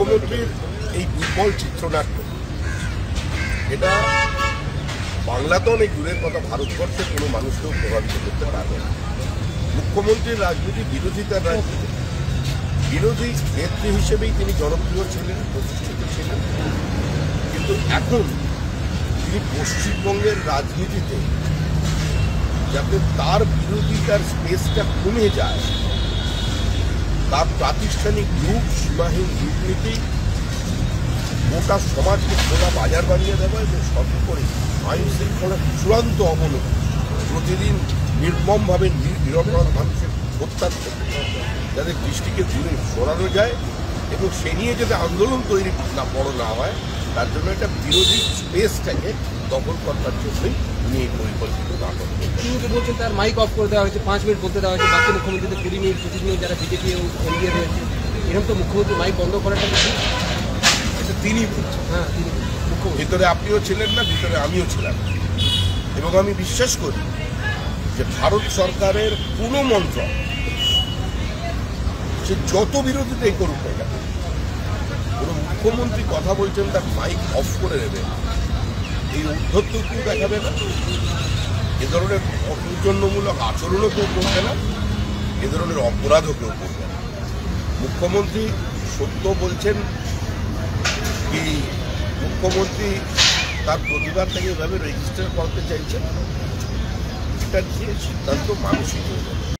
মুখ্যমন্ত্রীর এই দুর্বল চিত্রনাট্য, এটা বাংলা তো অনেক দূরের কথা, ভারতবর্ষের কোনো মানুষকেও প্রভাবিত করতে পারবে না। মুখ্যমন্ত্রীর রাজনীতি বিরোধিতার রাজনীতি, বিরোধী নেত্রী হিসেবেই তিনি জনপ্রিয় ছিলেন, প্রতিষ্ঠিত ছিলেন, কিন্তু এখন তিনি পশ্চিমবঙ্গের রাজনীতিতে যাতে তার বিরোধিতার স্পেসটা কমে যায়, তার প্রাতিষ্ঠানিক রূপ, সীমাহীন দুর্নীতি, গোটা সমাজকে খোলা বাজার বানিয়ে দেওয়া এবং সর্বোপরি আইন শৃঙ্খলার চূড়ান্ত অবনতি, প্রতিদিন নির্মমভাবে নিরপরাধ মানুষের হত্যা যাদের দৃষ্টিকে দূরে সরানো যায় এবং সে নিয়ে যাতে আন্দোলন তৈরি না হয়, তার জন্য একটা বিরোধী স্পেসটাকে দখল করবার জন্যই নিয়ে পরিকল্পিত নাটক। তিনি তো বলছেন তার মাইক অফ করে দেওয়া হয়েছে, 5 মিনিট বলতে দেওয়া হয়েছে, বাকি মুখ্যমন্ত্রীদের 20 মিনিট 25 মিনিট যারা বিজেপি এনডিএ রয়েছে, এরকম তো মুখ্যমন্ত্রী মাইক বন্ধ করাটা এটা তিনি বলছেন। হ্যাঁ, তিনি ভিতরে আপনিও ছিলেন না, ভিতরে আমিও ছিলাম, এবং আমি বিশ্বাস করি যে ভারত সরকারের কোনো মন্ত্রক সে যত বিরোধিতাই করুক না কেন, কোনো মুখ্যমন্ত্রী কথা বলছেন তার মাইক অফ করে দেবে, এই উদ্ধত্ত কেউ দেখাবে না, এ ধরনের অসৌজন্যমূলক আচরণও কেউ করবে না, এ ধরনের অপরাধও কেউ করবে না। মুখ্যমন্ত্রী সত্য বলছেন কি মুখ্যমন্ত্রী তার প্রতিবাদটাকে এভাবে রেজিস্টার করতে চাইছেন, এটা নিয়ে সিদ্ধান্ত মানুষই করবে।